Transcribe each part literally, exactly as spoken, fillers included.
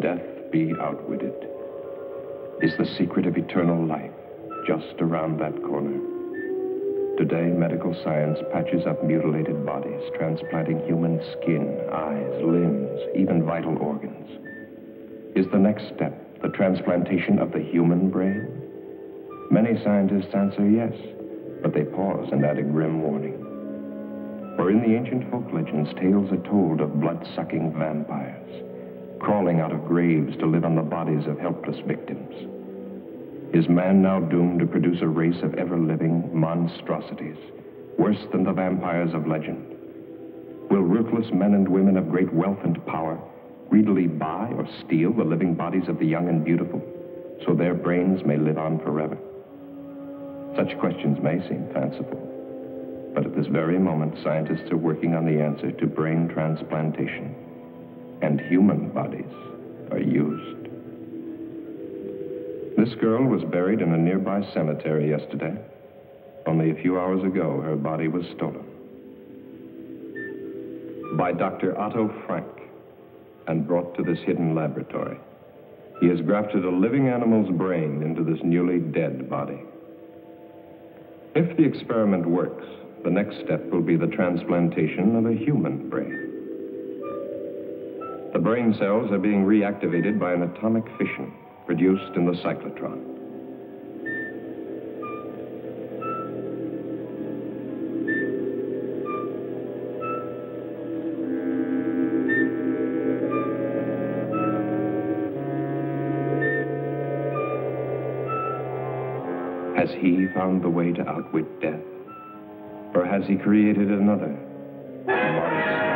death be outwitted? Is the secret of eternal life just around that corner? Today, medical science patches up mutilated bodies, transplanting human skin, eyes, limbs, even vital organs. Is the next step the transplantation of the human brain? Many scientists answer yes, but they pause and add a grim warning. For in the ancient folk legends, tales are told of blood-sucking vampires, crawling out of graves to live on the bodies of helpless victims. Is man now doomed to produce a race of ever-living monstrosities, worse than the vampires of legend? Will ruthless men and women of great wealth and power greedily buy or steal the living bodies of the young and beautiful, so their brains may live on forever? Such questions may seem fanciful, but at this very moment, scientists are working on the answer to brain transplantation, and human bodies are used. This girl was buried in a nearby cemetery yesterday. Only a few hours ago, her body was stolen. By Doctor Otto Frank, and brought to this hidden laboratory. He has grafted a living animal's brain into this newly dead body. If the experiment works, the next step will be the transplantation of a human brain. The brain cells are being reactivated by an atomic fission produced in the cyclotron. Has he found the way to outwit death? Or has he created another monstrosity?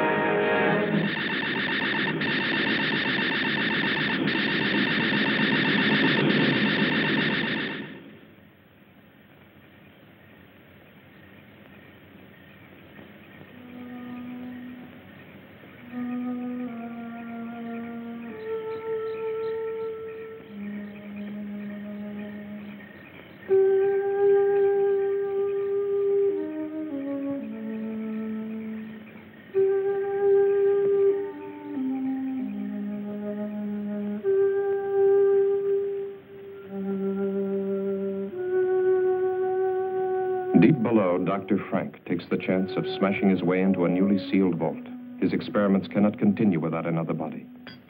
Deep below, Doctor Frank takes the chance of smashing his way into a newly sealed vault. His experiments cannot continue without another body.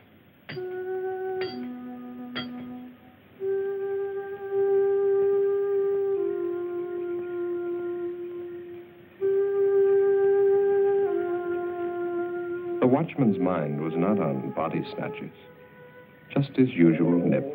The watchman's mind was not on body snatchers, just his usual nip.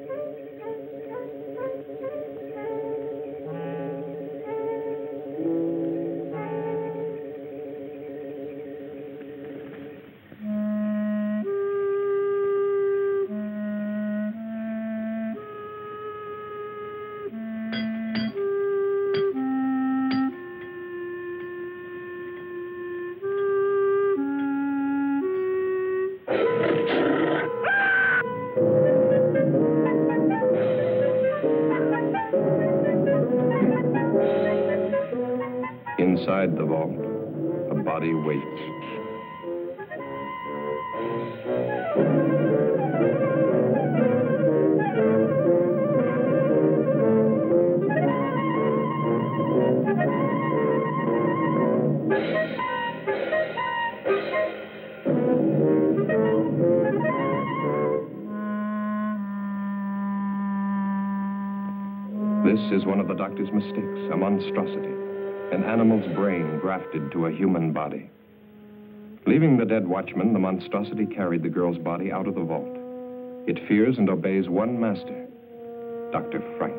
Inside the vault, a body waits. This is one of the doctor's mistakes, a monstrosity. An animal's brain grafted to a human body. Leaving the dead watchman, the monstrosity carried the girl's body out of the vault. It fears and obeys one master, Doctor Frank.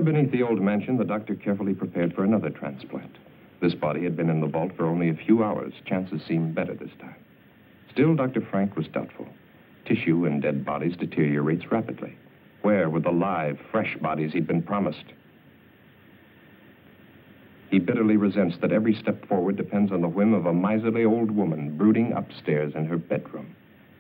beneath the old mansion, the doctor carefully prepared for another transplant. This body had been in the vault for only a few hours. Chances seemed better this time. Still, Doctor Frank was doubtful. Tissue in dead bodies deteriorates rapidly. Where were the live, fresh bodies he'd been promised? He bitterly resents that every step forward depends on the whim of a miserly old woman brooding upstairs in her bedroom.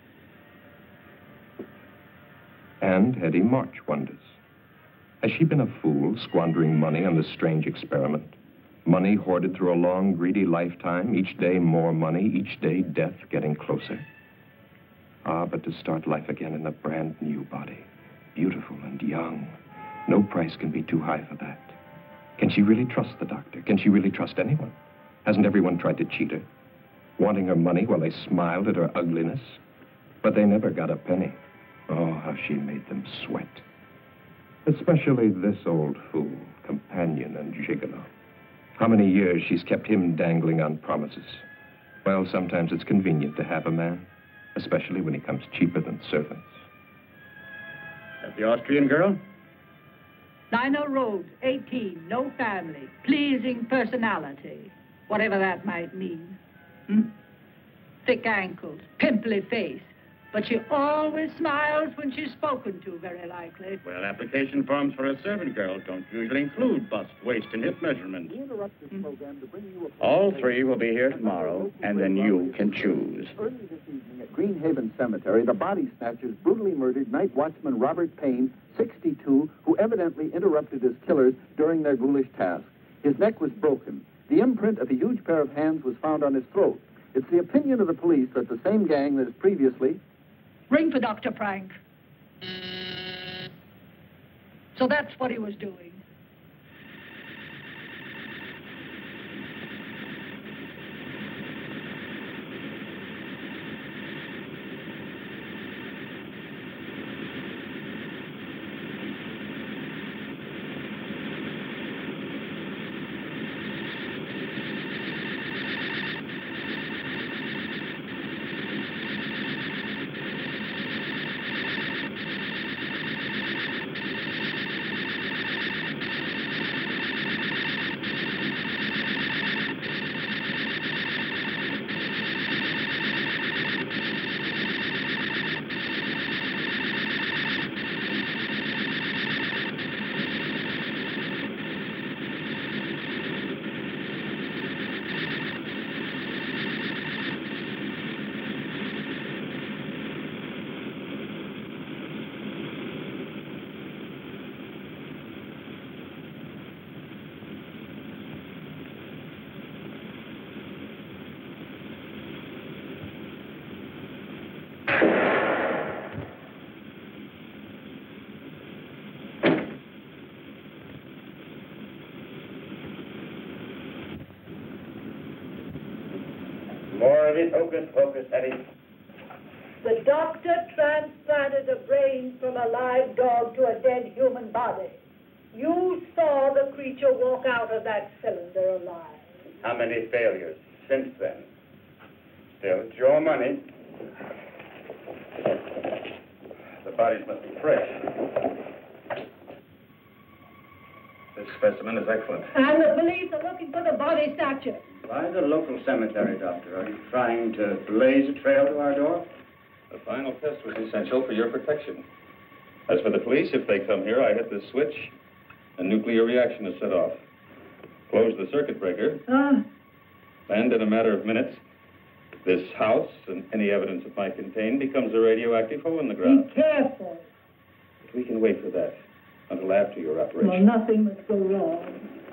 And Hetty March wonders. Has she been a fool, squandering money on this strange experiment? Money hoarded through a long, greedy lifetime, each day more money, each day death getting closer. Ah, but to start life again in a brand new body, beautiful and young, no price can be too high for that. Can she really trust the doctor? Can she really trust anyone? Hasn't everyone tried to cheat her? Wanting her money while they smiled at her ugliness? But they never got a penny. Oh, how she made them sweat. Especially this old fool, companion and gigolo. How many years she's kept him dangling on promises. Well, sometimes it's convenient to have a man, especially when he comes cheaper than servants. That the Austrian girl? Lionel Rhodes, eighteen, no family, pleasing personality, whatever that might mean. Hmm? Thick ankles, pimply face, but she always smiles when she's spoken to, very likely. Well, application forms for a servant girl don't usually include bust, waist, and hip measurements. We interrupt this program to bring you a... All three will be here tomorrow, and then you can choose. Early this evening at Greenhaven Cemetery, the body snatchers brutally murdered night watchman Robert Payne, sixty-two, who evidently interrupted his killers during their ghoulish task. His neck was broken. The imprint of a huge pair of hands was found on his throat. It's the opinion of the police that the same gang that has previously... Ring for Doctor Frank. So that's what he was doing. More of it, hocus pocus, Hetty. The doctor transplanted a brain from a live dog to a dead human body. You saw the creature walk out of that cylinder alive. How many failures since then? Still, it's your money. The bodies must be fresh. This specimen is excellent. And the police are looking for the body snatcher. Why the local cemetery, Doctor? Are you trying to blaze a trail to our door? The final test was essential for your protection. As for the police, if they come here, I hit the switch, a nuclear reaction is set off. Close the circuit breaker, Ah. and in a matter of minutes, this house and any evidence it might contain becomes a radioactive hole in the ground. Be careful. But we can wait for that until after your operation. Well, nothing must go wrong.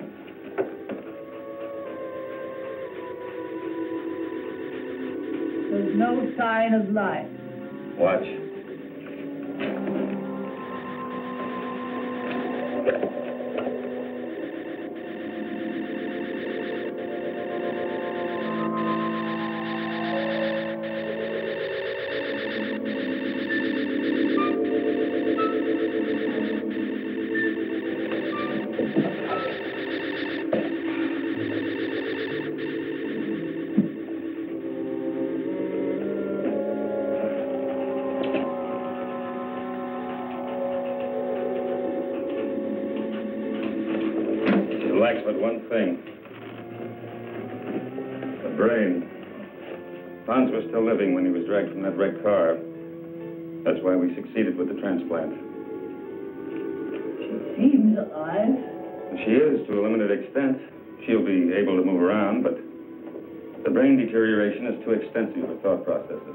There's no sign of life. Watch. lacks but one thing. The brain. Pons was still living when he was dragged from that wrecked car. That's why we succeeded with the transplant. She seems alive. She is, to a limited extent. She'll be able to move around, but the brain deterioration is too extensive for thought processes.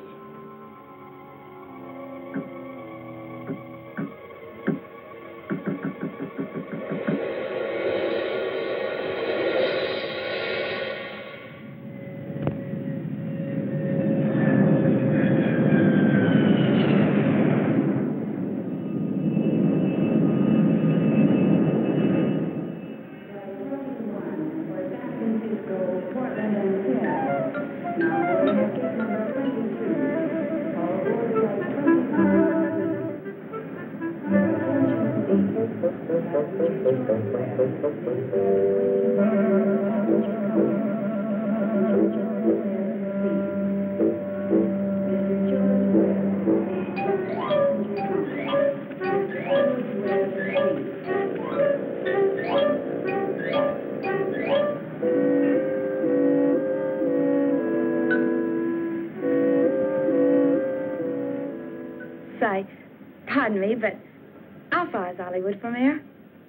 Say, pardon me, but how far is Hollywood from here?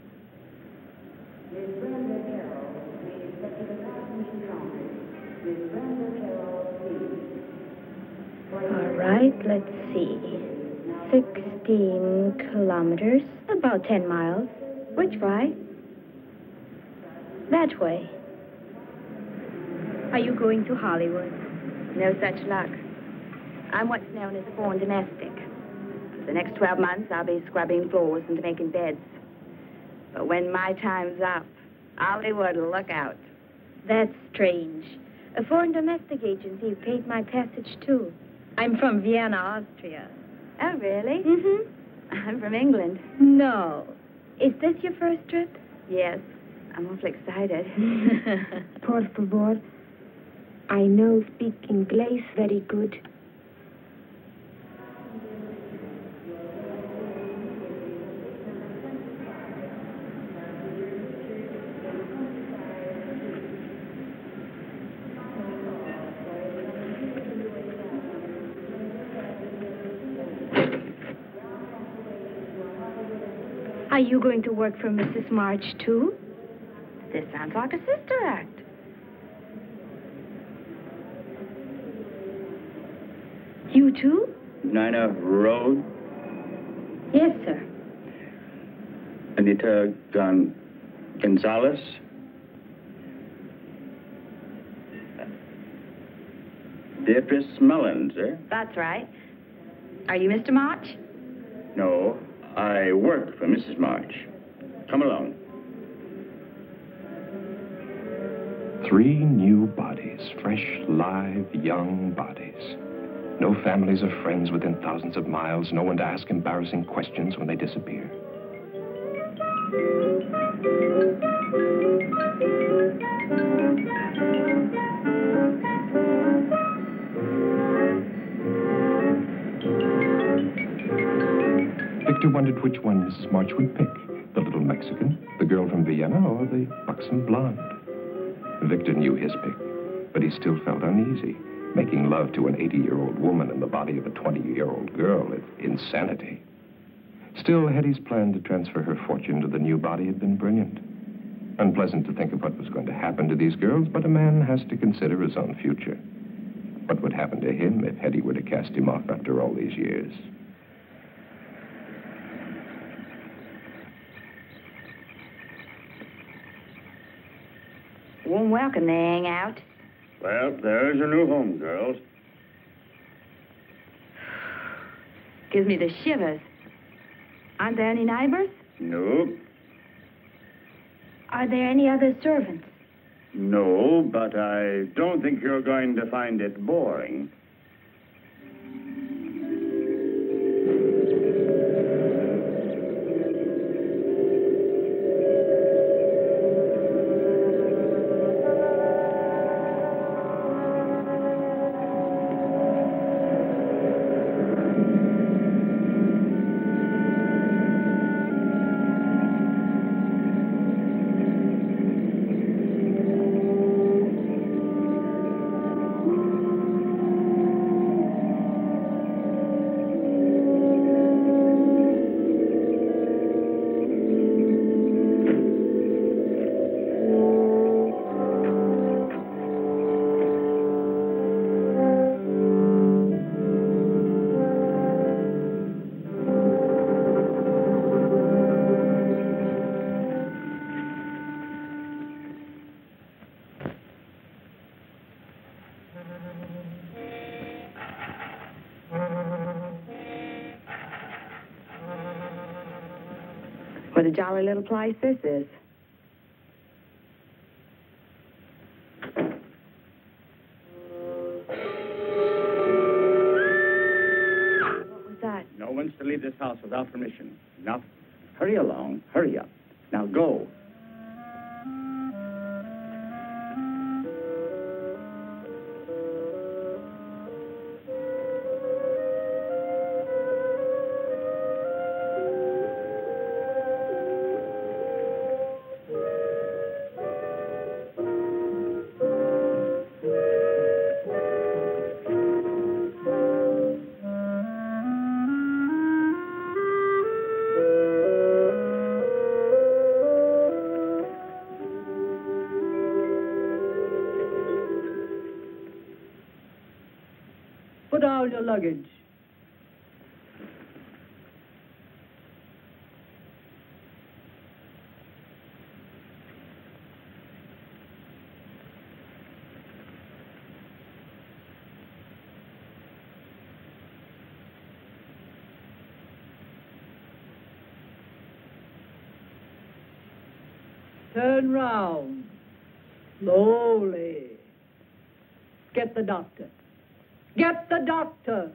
All right, let's see. Sixteen kilometers, about ten miles. Which way? That way. Are you going to Hollywood? No such luck. I'm what's known as a foreign domestic. The next twelve months, I'll be scrubbing floors and making beds. But when my time's up, Hollywood will look out. That's strange. A foreign domestic agency paid my passage, too. I'm from Vienna, Austria. Oh, really? Mm-hmm. I'm from England. No. Is this your first trip? Yes. I'm awfully excited. Por favor. I know speak English very good. Are you going to work for Missus March, too? This sounds like a sister act. You, too? Nina Road? Yes, sir. Anita Gon Gonzalez? Beatrice Mullins, eh? That's right. Are you Mister March? No, I work for Missus March. Come along. Three new bodies, fresh, live, young bodies. No families or friends within thousands of miles, no one to ask embarrassing questions when they disappear. Victor wondered which one Missus March would pick, the little Mexican, the girl from Vienna, or the buxom blonde. Victor knew his pick, but he still felt uneasy. Making love to an eighty-year-old woman in the body of a twenty-year-old girl is insanity. Still, Hetty's plan to transfer her fortune to the new body had been brilliant. Unpleasant to think of what was going to happen to these girls, but a man has to consider his own future. What would happen to him if Hetty were to cast him off after all these years? Warm welcome, they hang out. Well, there's your new home, girls. Gives me the shivers. Aren't there any neighbors? Nope. Are there any other servants? No, but I don't think you're going to find it boring. What a jolly little place this is. What was that? No one's to leave this house without permission. Now, hurry along. Hurry up. Now, go. Put down your luggage. Turn round. Slowly. Get the doctor. Get the doctor.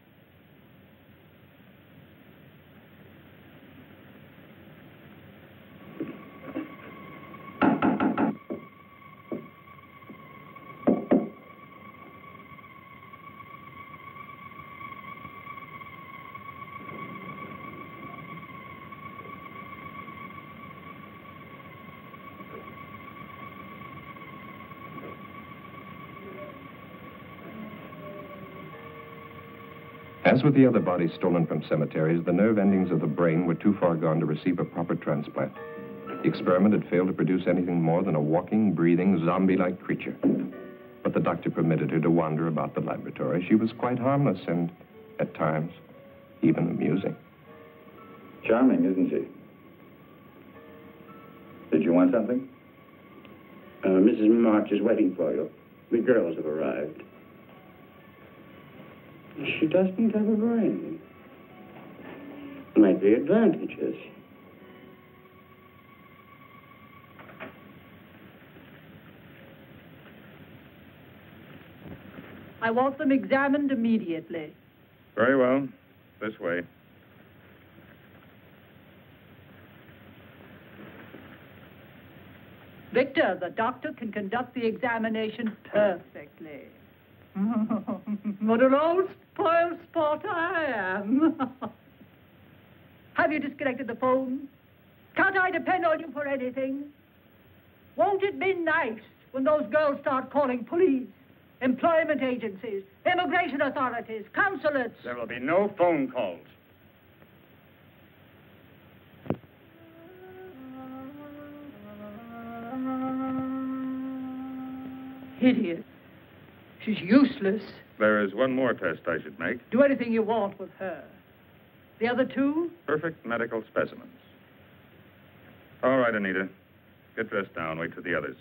As with the other bodies stolen from cemeteries, the nerve endings of the brain were too far gone to receive a proper transplant. The experiment had failed to produce anything more than a walking, breathing, zombie-like creature. But the doctor permitted her to wander about the laboratory. She was quite harmless and, at times, even amusing. Charming, isn't she? Did you want something? Uh, Missus March is waiting for you. The girls have arrived. She doesn't have a brain. Like the advantages. I want them examined immediately. Very well. This way. Victor, the doctor can conduct the examination perfectly. What an old spoiled sport I am. Have you disconnected the phone? Can't I depend on you for anything? Won't it be nice when those girls start calling police, employment agencies, immigration authorities, consulates? There will be no phone calls. Hideous. She's useless. There is one more test I should make. Do anything you want with her. The other two? Perfect medical specimens. All right, Anita. Get dressed now and wait for the others.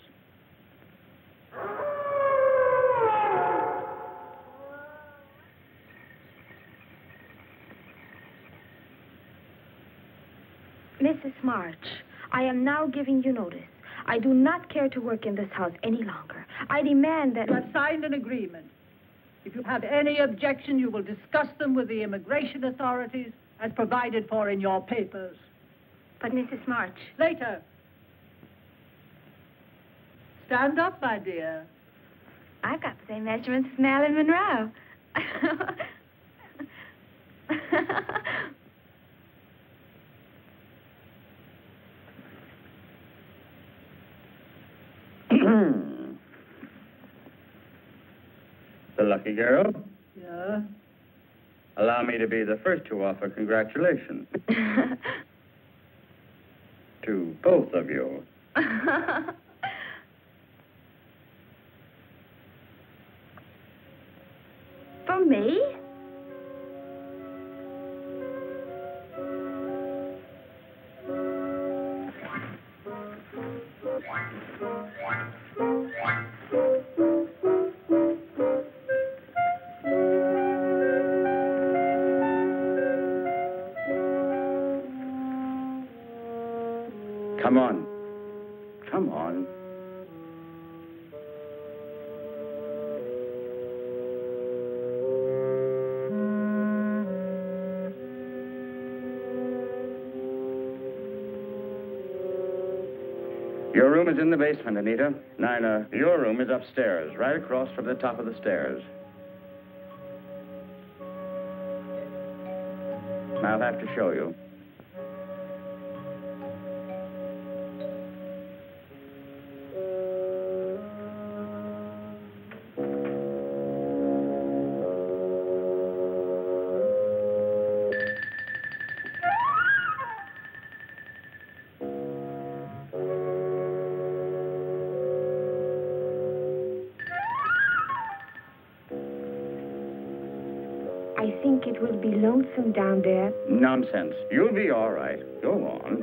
Missus March, I am now giving you notice. I do not care to work in this house any longer. I demand that... You have signed an agreement. If you have any objection, you will discuss them with the immigration authorities as provided for in your papers. But, Missus March... Later. Stand up, my dear. I've got the same measurements as Marilyn Monroe. The lucky girl. Yeah? Allow me to be the first to offer congratulations. To both of you. For me? Come on. Come on. Your room is in the basement, Anita. Nina, your room is upstairs, right across from the top of the stairs. I'll have to show you. I think it will be lonesome down there. Nonsense. You'll be all right. Go on.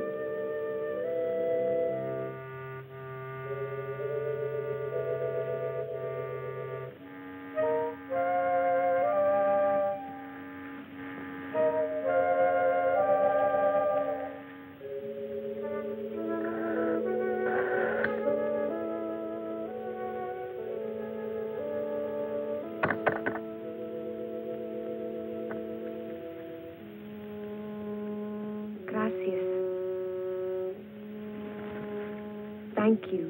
Gracias. Thank you.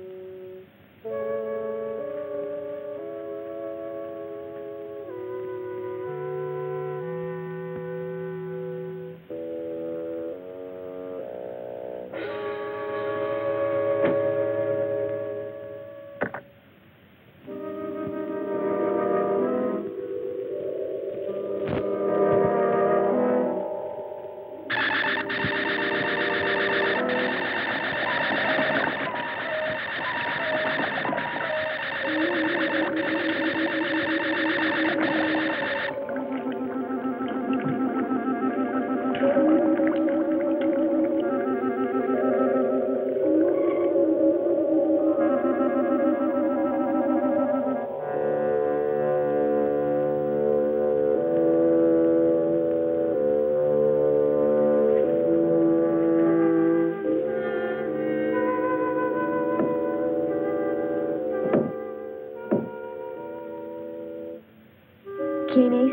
Guineas.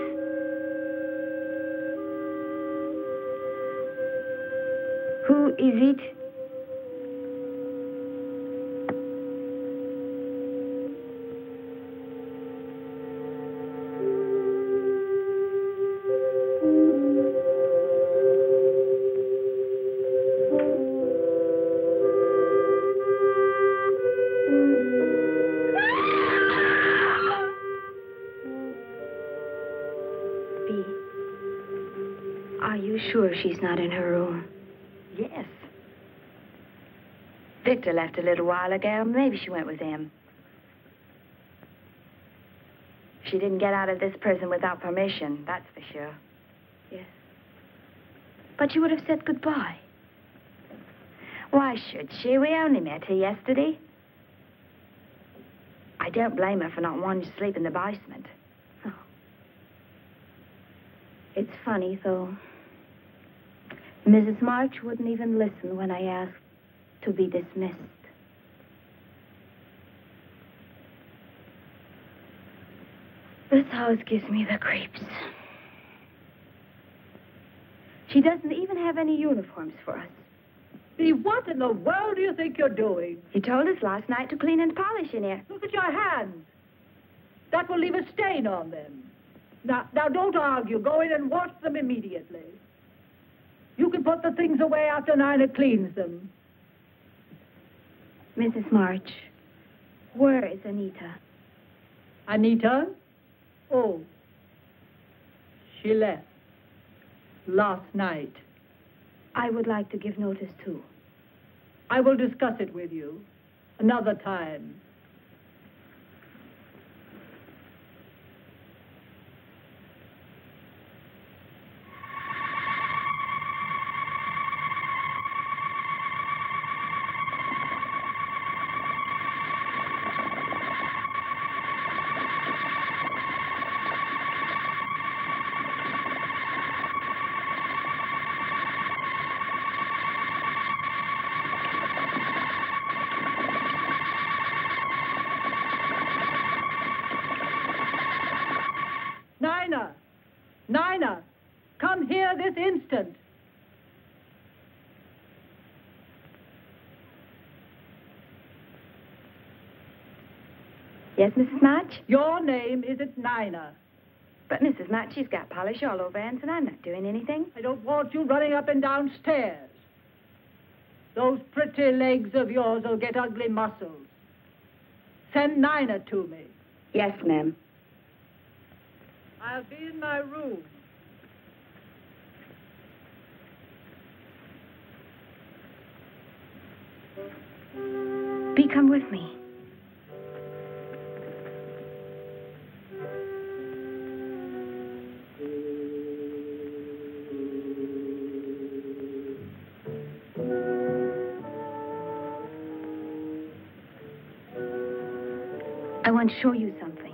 Who is it? Are you sure she's not in her room? Yes. Victor left a little while ago. Maybe she went with him. She didn't get out of this prison without permission, that's for sure. Yes. But you would have said goodbye. Why should she? We only met her yesterday. I don't blame her for not wanting to sleep in the basement. Oh. It's funny, though. Missus March wouldn't even listen when I asked to be dismissed. This house gives me the creeps. She doesn't even have any uniforms for us. See, what in the world do you think you're doing? You told us last night to clean and polish in here. Look at your hands. That will leave a stain on them. Now, now, don't argue. Go in and wash them immediately. You can put the things away after Nina cleans them. Missus March, where is Anita? Anita? Oh, she left last night. I would like to give notice, too. I will discuss it with you another time. Yes, Missus March? Your name isn't Nina. But Missus March, she's got polish all over hands, and I'm not doing anything. I don't want you running up and down stairs. Those pretty legs of yours will get ugly muscles. Send Nina to me. Yes, ma'am. I'll be in my room. Bee, come with me. I want to show you something.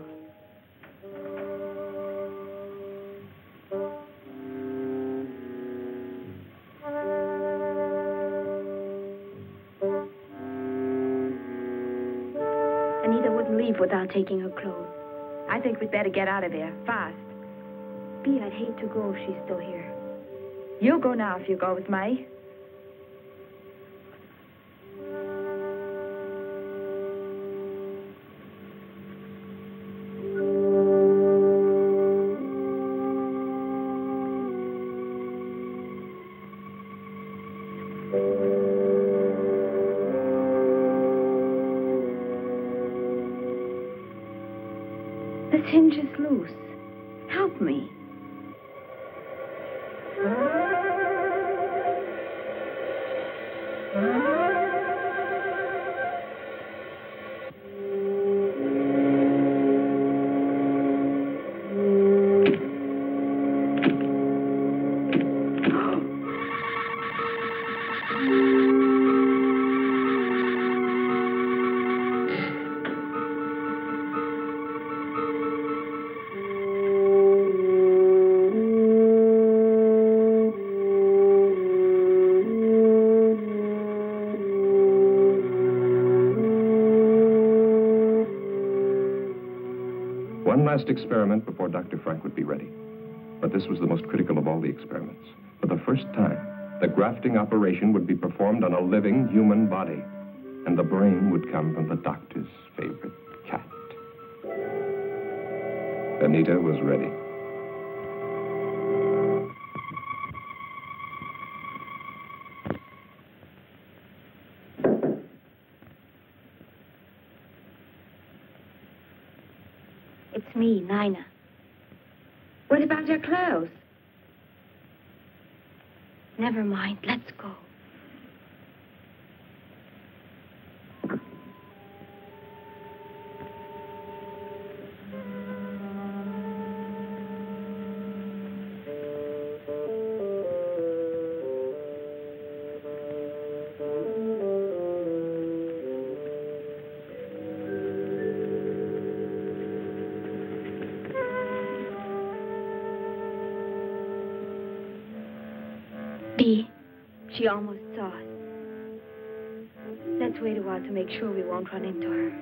Anita wouldn't leave without taking her clothes. I think we'd better get out of here, fast. Bee, I'd hate to go if she's still here. You go now if you go with me. This hinge is loose. Help me. One last experiment before Doctor Frank would be ready. But this was the most critical of all the experiments. For the first time, the grafting operation would be performed on a living human body, and the brain would come from the doctor's favorite cat. Anita was ready. It's me, Nina. What about your clothes? Never mind. Let's go. Bee, she almost saw us. Let's wait a while to make sure we won't run into her.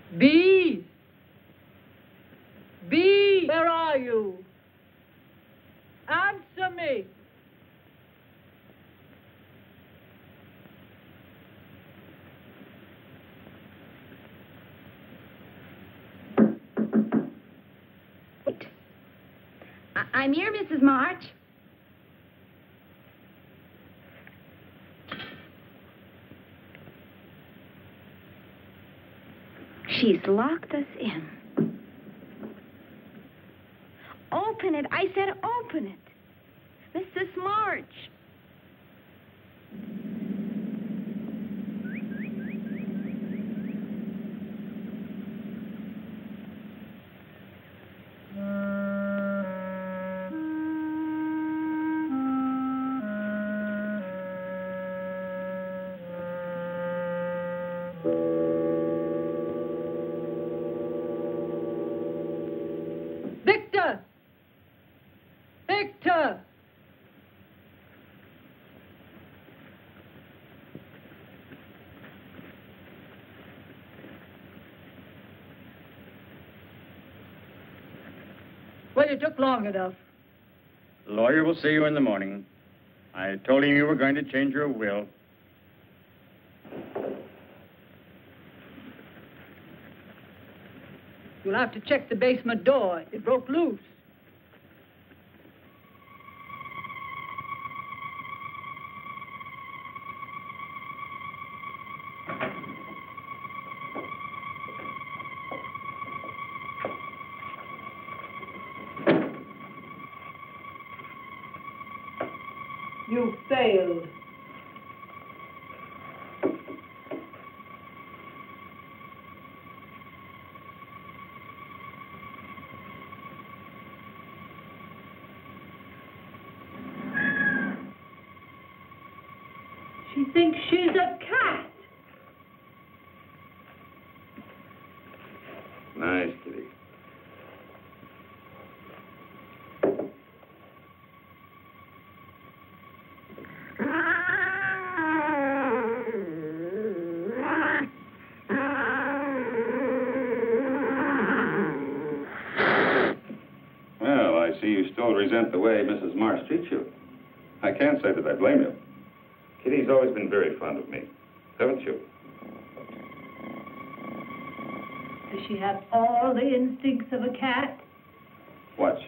B! B! Where are you? Answer me! I I'm here, Missus March. She's locked us in. Open it. I said open it. Missus March. Victor! Victor! Well, you took long enough. The lawyer will see you in the morning. I told him you were going to change your will. You'll have to check the basement door. It broke loose. You failed. She thinks she's a cat. Nice, kitty. Well, I see you still resent the way Missus Marsh treats you. I can't say that I blame you. Kitty's always been very fond of me, haven't you? Does she have all the instincts of a cat? Watch.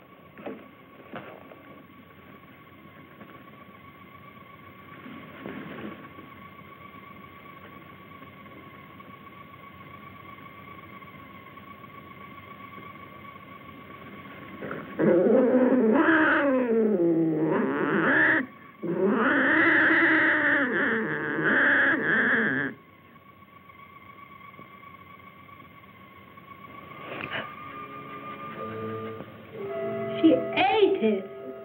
She ate it.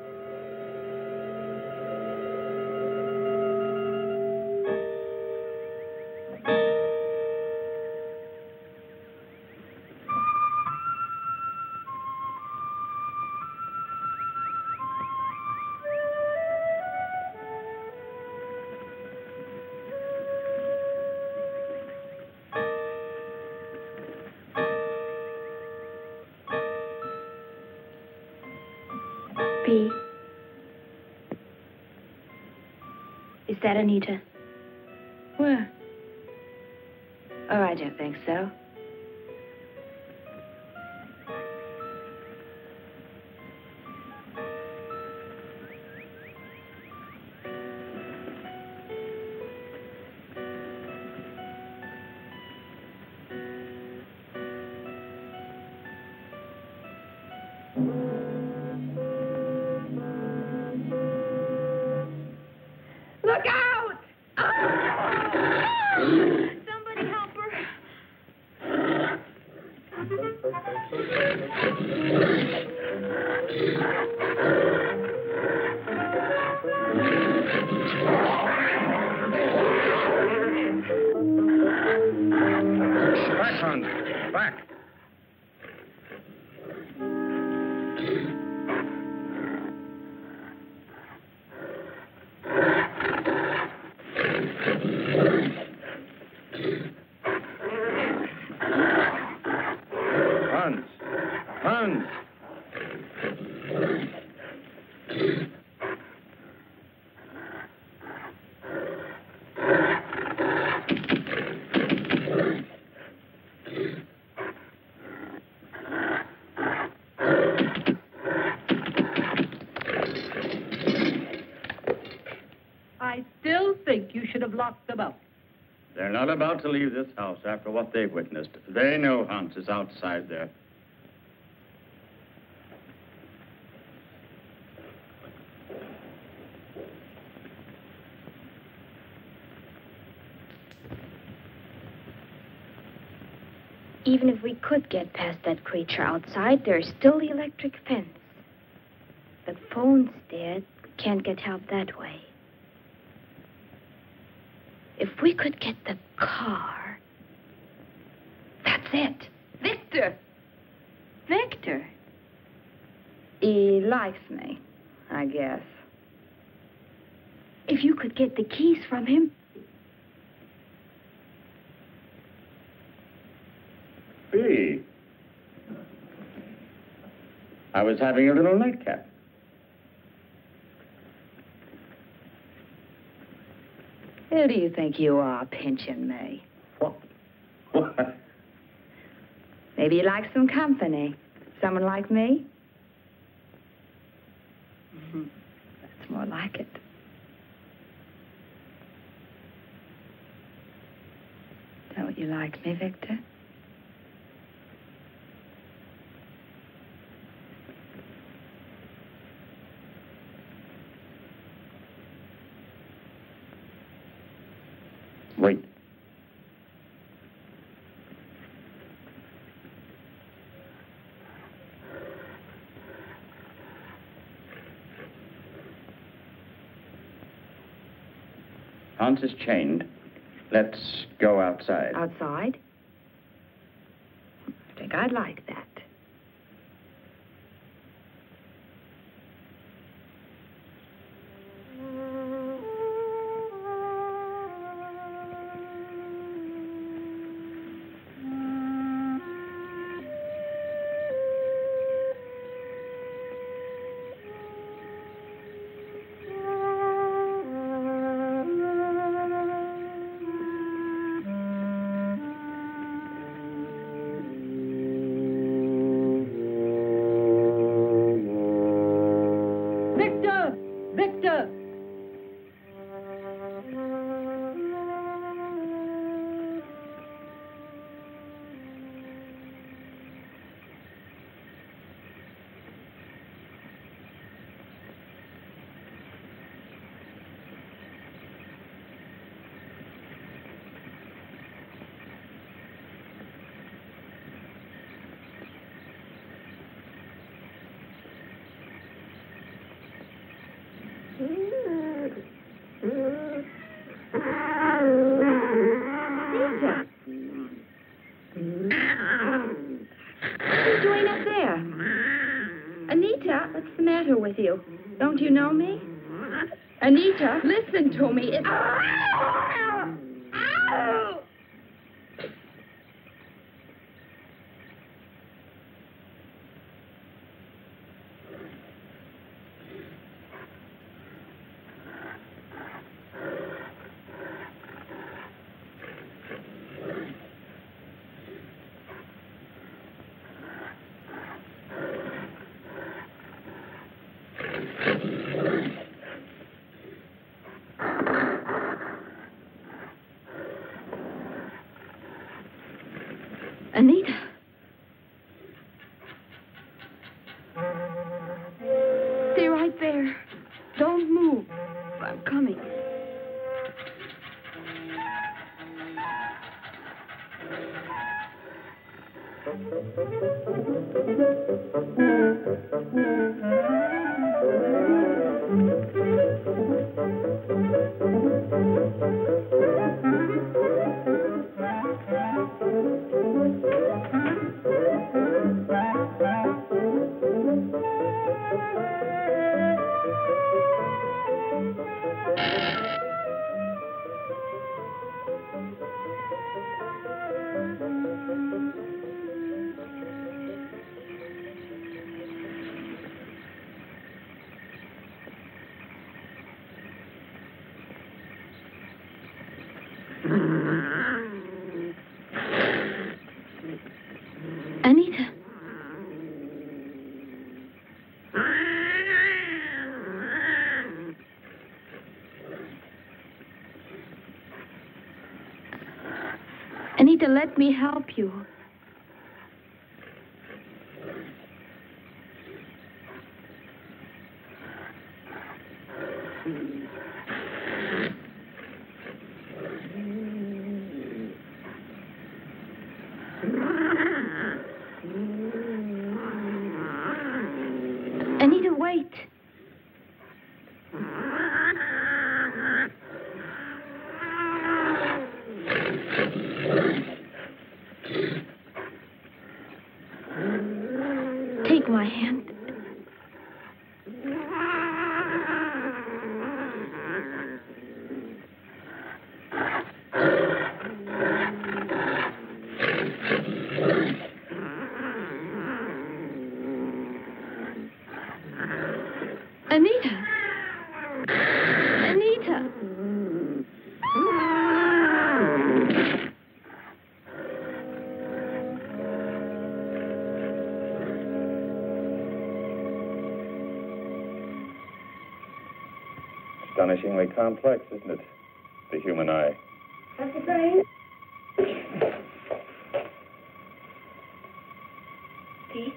B. Is that Anita? Where? Oh, I don't think so. Look out! Somebody help her. Back, Hans. Back. They're not about to leave this house after what they've witnessed. They know Hans is outside there. Even if we could get past that creature outside, there's still the electric fence. The phone's dead. Can't get help that way. If we could get the car... That's it. Victor. Victor? He likes me, I guess. If you could get the keys from him... Hey. I was having a little nightcap. Who do you think you are, pinching me? What? What? Maybe you like some company. Someone like me? Mm-hmm. That's more like it. Don't you like me, Victor? Wait. Hans is chained. Let's go outside. Outside? I think I'd like that. With you. Don't you know me? Anita, listen to me. It's... Anita. Stay right there. Don't move. I'm coming. Anita. Anita, let me help you. Anita, wait. Take my hand. Anita. Anita. Astonishingly complex, isn't it? The human eye. Doctor Crane? Pete?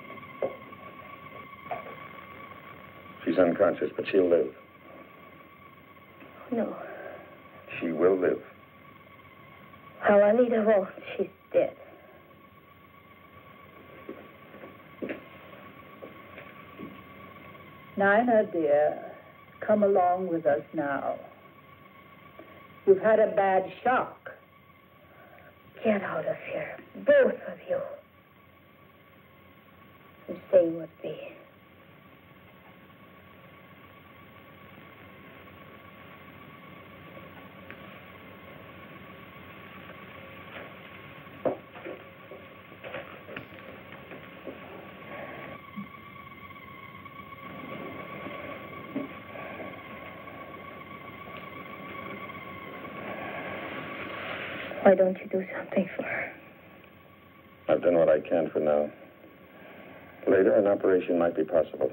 She's unconscious, but she'll live. No. She will live. Well, Anita won't. She's dead. Nina, dear, come along with us now. You've had a bad shock. Get out of here, both of you. The same would be. Why don't you do something for her? I've done what I can for now. Later, an operation might be possible.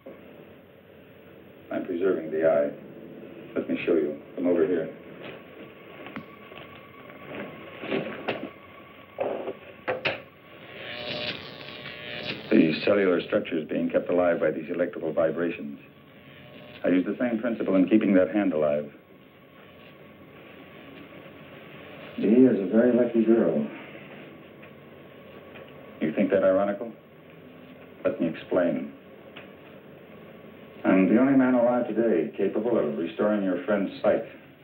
I'm preserving the eye. Let me show you. Come over here. The cellular structure is being kept alive by these electrical vibrations. I use the same principle in keeping that hand alive. She is a very lucky girl. You think that ironical? Let me explain. I'm the only man alive today capable of restoring your friend's sight.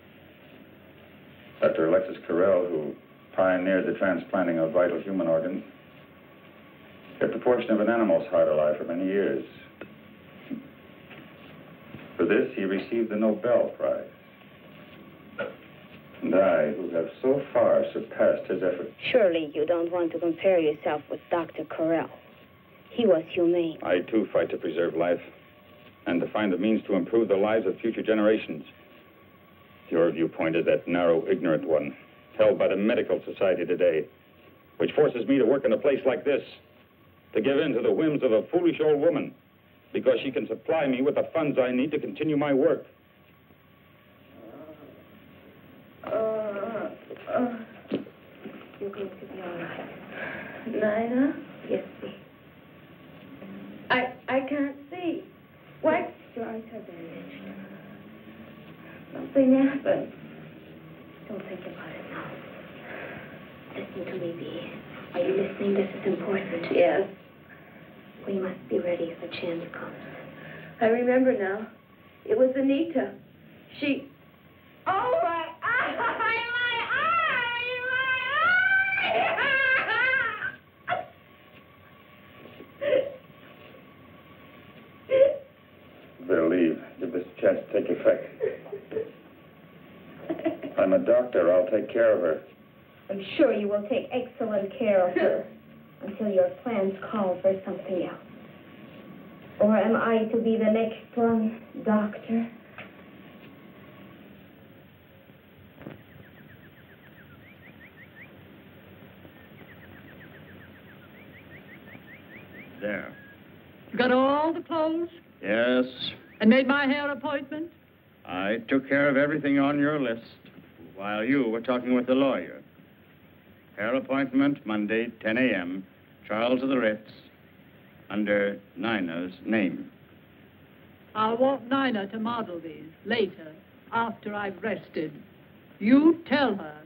Doctor Alexis Carrel, who pioneered the transplanting of vital human organs, kept a portion of an animal's heart alive for many years. For this, he received the Nobel Prize. And I, who have so far surpassed his effort. Surely you don't want to compare yourself with Doctor Carrel. He was humane. I, too, fight to preserve life and to find the means to improve the lives of future generations. Your viewpoint is that narrow, ignorant one, held by the medical society today, which forces me to work in a place like this, to give in to the whims of a foolish old woman, because she can supply me with the funds I need to continue my work. Uh, uh, you're going to be all right. Nina? Yes, please. I, I can't see. What? Your eyes are bandaged. Something happened. Don't think about it now. Listen to me, Bee. Are you listening? This is important. Yes. We must be ready if a chance comes. I remember now. It was Anita. She... Oh, my eye! My eye! My eye! They'll leave. Give this a chance to take effect. I'm a doctor. I'll take care of her. I'm sure you will take excellent care of her until your plans call for something else. Or am I to be the next one, doctor? There. You got all the clothes? Yes. And made my hair appointment? I took care of everything on your list while you were talking with the lawyer. Hair appointment, Monday, ten a m Charles of the Ritz, under Nina's name. I'll want Nina to model these later, after I've rested. You tell her.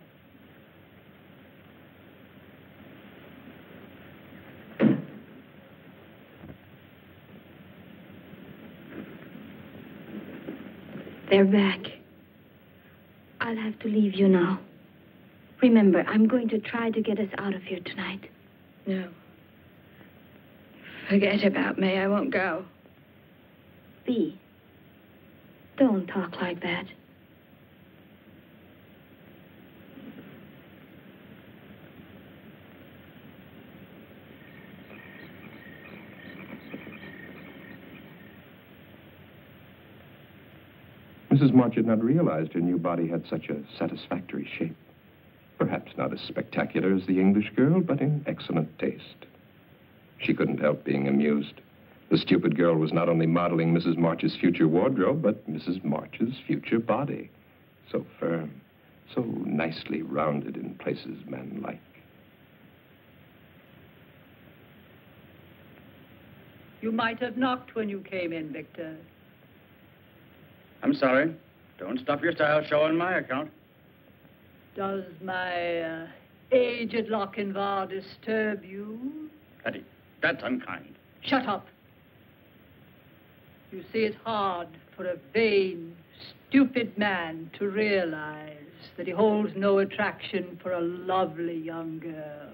They're back. I'll have to leave you now. Remember, I'm going to try to get us out of here tonight. No. Forget about me. I won't go. Bea, don't talk like that. Missus March had not realized her new body had such a satisfactory shape. Perhaps not as spectacular as the English girl, but in excellent taste. She couldn't help being amused. The stupid girl was not only modeling Missus March's future wardrobe, but Missus March's future body. So firm, so nicely rounded in places men like. You might have knocked when you came in, Victor. I'm sorry. Don't stop your style show on my account. Does my uh, aged Lochinvar disturb you? Hetty, that's unkind. Shut up. You see, it's hard for a vain, stupid man to realize that he holds no attraction for a lovely young girl.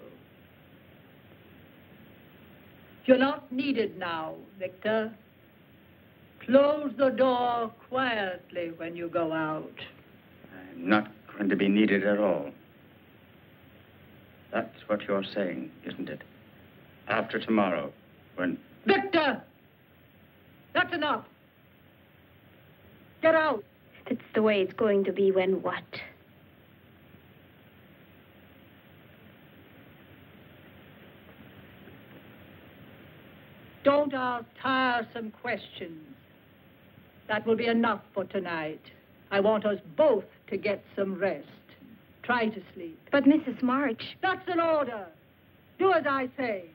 You're not needed now, Victor. Close the door quietly when you go out. I'm not going to be needed at all. That's what you're saying, isn't it? After tomorrow, when... Victor! That's enough. Get out. That's the way it's going to be when what? Don't ask tiresome questions. That will be enough for tonight. I want us both to get some rest. Try to sleep. But Missus March... That's an order. Do as I say.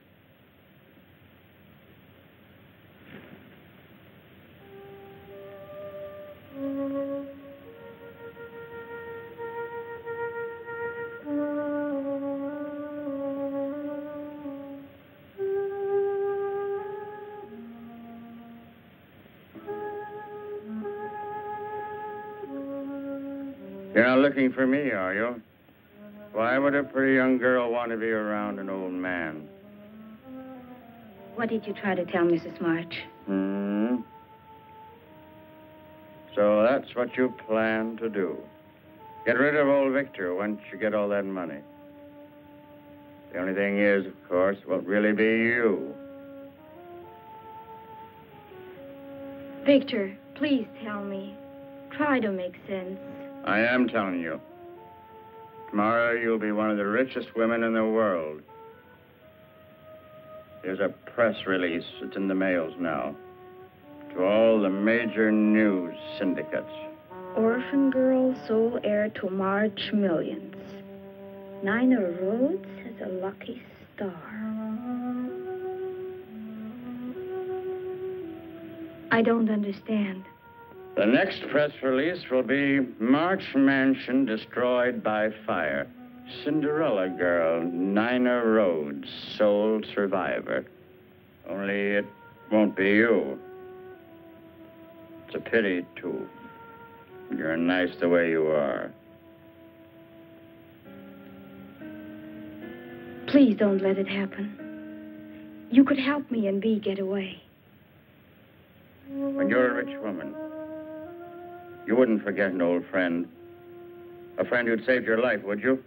You're not looking for me, are you? Why would a pretty young girl want to be around an old man? What did you try to tell Missus March? Hmm? So that's what you plan to do. Get rid of old Victor once you get all that money. The only thing is, of course, it won't really be you. Victor, please tell me. Try to make sense. I am telling you. Tomorrow you'll be one of the richest women in the world. Here's a press release. It's in the mails now. To all the major news syndicates. Orphan girl, sole heir to March millions. Nina Rhodes has a lucky star. I don't understand. The next press release will be March Mansion destroyed by fire. Cinderella girl, Nina Rhodes, sole survivor. Only it won't be you. It's a pity, too. You're nice the way you are. Please don't let it happen. You could help me and Bea get away. When you're a rich woman, you wouldn't forget an old friend. A friend who'd saved your life, would you?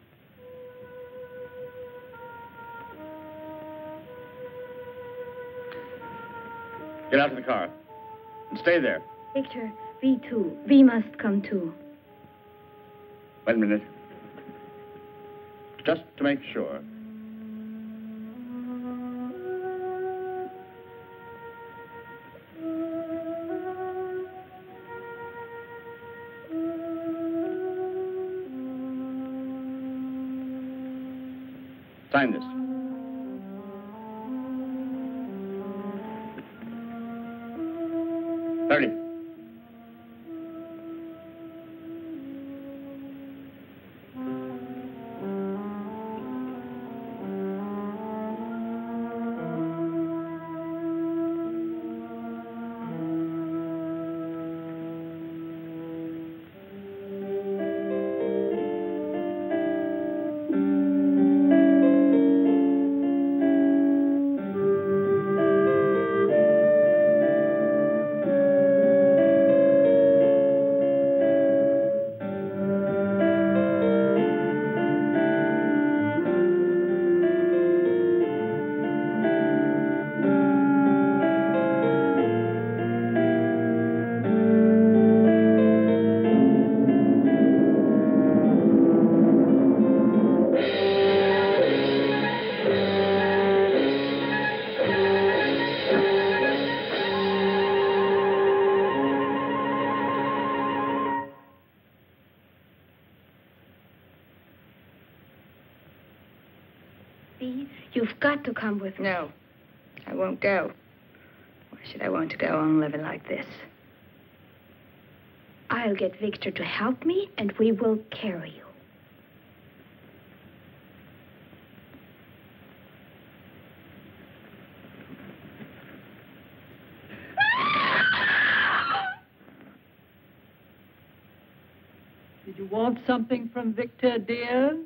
Get out of the car. And stay there. Victor, Bea too. Bea must come too. Wait a minute. Just to make sure. Sign this. Thirty. You've got to come with me. No, I won't go. Why should I want to go on living like this? I'll get Victor to help me, and we will carry you. Did you want something from Victor, dear?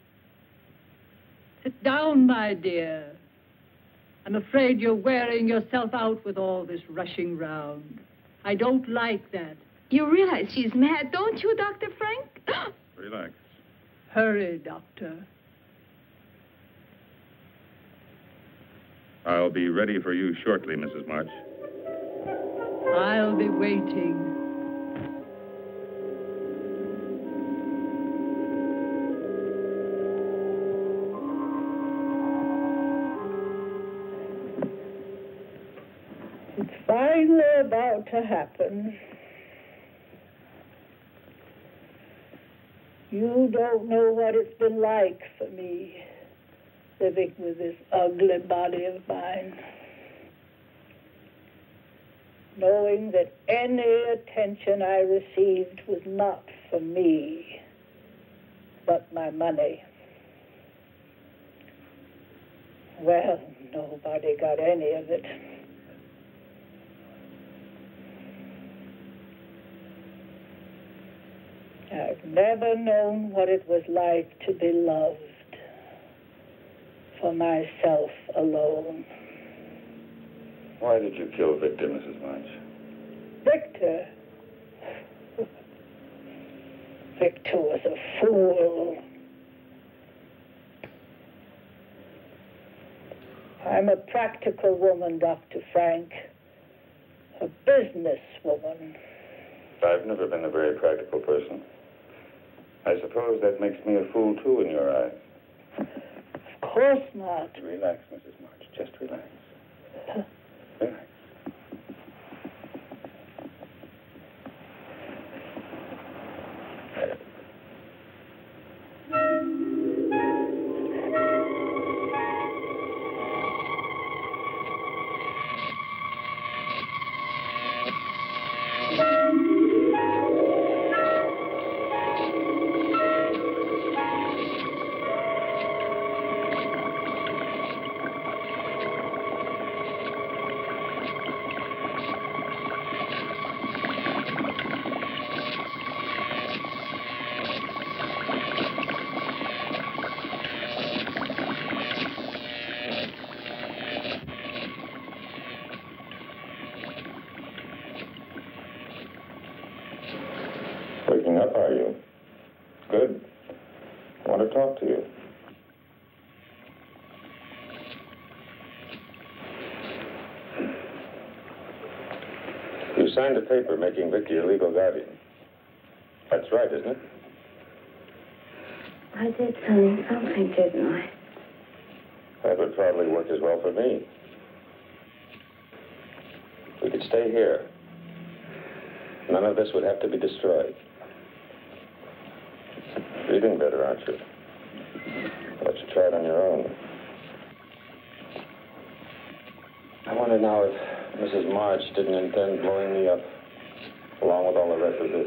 Sit down, my dear. I'm afraid you're wearing yourself out with all this rushing round. I don't like that. You realize she's mad, don't you, Doctor Frank? Relax. Hurry, Doctor. I'll be ready for you shortly, Missus March. I'll be waiting. Finally about to happen. You don't know what it's been like for me, living with this ugly body of mine. Knowing that any attention I received was not from me, but my money. Well, nobody got any of it. I've never known what it was like to be loved for myself alone. Why did you kill Victor, Missus March? Victor? Victor was a fool. I'm a practical woman, Doctor Frank. A business woman. I've never been a very practical person. I suppose that makes me a fool, too, in your eyes. Of course not. Relax, Missus March. Just relax. Relax. Waking up, are you? Good. I want to talk to you. You signed a paper making Victor your legal guardian. That's right, isn't it? I did sign something, didn't I? That would probably work as well for me. We could stay here. None of this would have to be destroyed. Breathing better, aren't you? Why don't you try it on your own? I wonder now if Missus March didn't intend blowing me up, along with all the rest of this.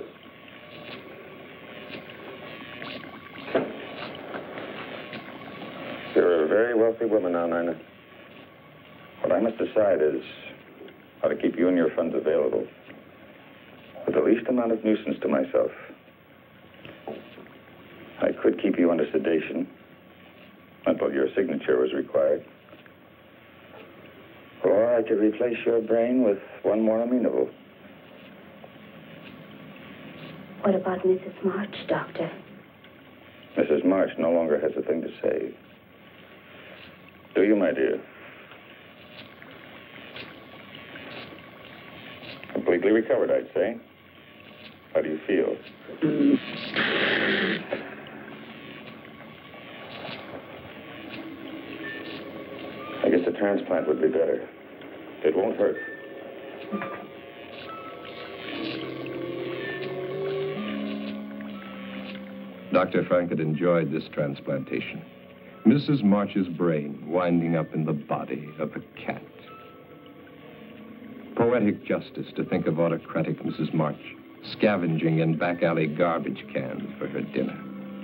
You're a very wealthy woman now, Nina. What I must decide is how to keep you and your funds available with the least amount of nuisance to myself. I could keep you under sedation until your signature was required. Or I could replace your brain with one more amenable. What about Missus March, Doctor? Missus March no longer has a thing to say. Do you, my dear? Completely recovered, I'd say. How do you feel? I guess a transplant would be better. It won't hurt. Doctor Frank had enjoyed this transplantation. Missus March's brain winding up in the body of a cat. Poetic justice to think of autocratic Missus March scavenging in back alley garbage cans for her dinner.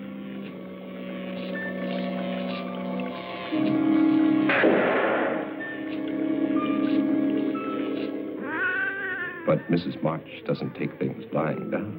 But Missus March doesn't take things lying down.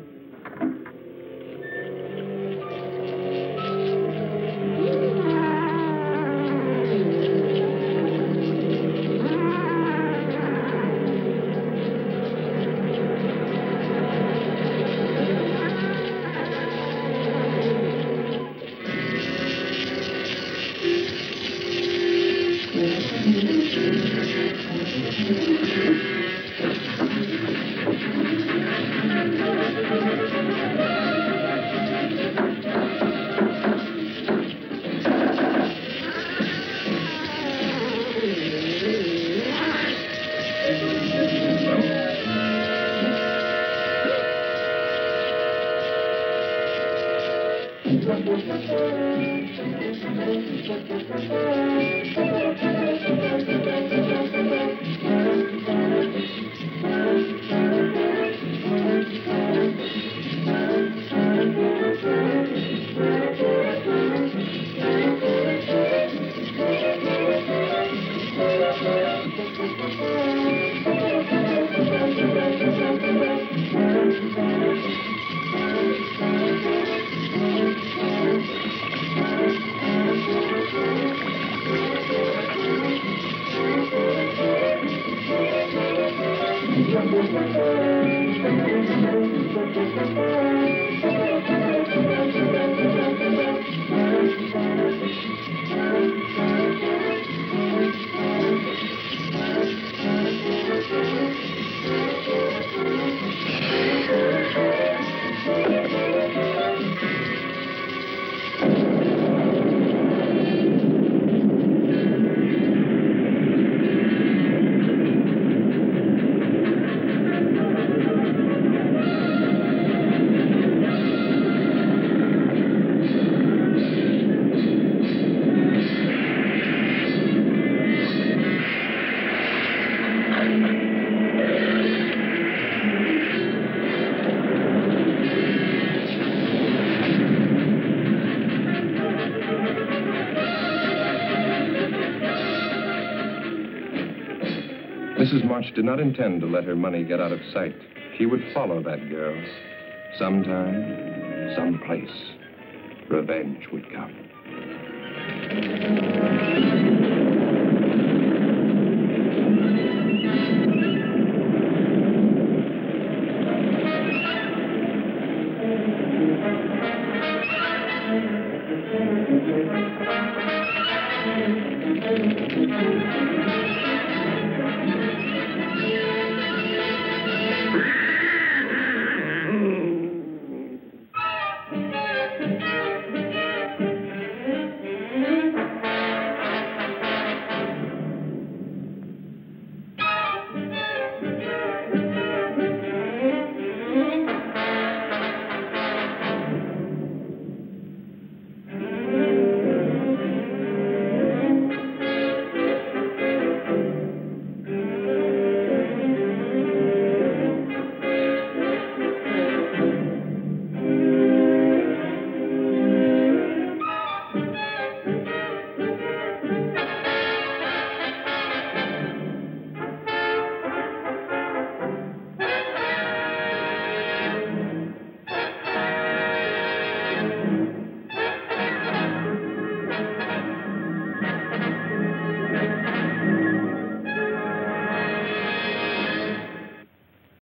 Missus March did not intend to let her money get out of sight. She would follow that girl. Sometime, someplace, revenge would come. Thank you.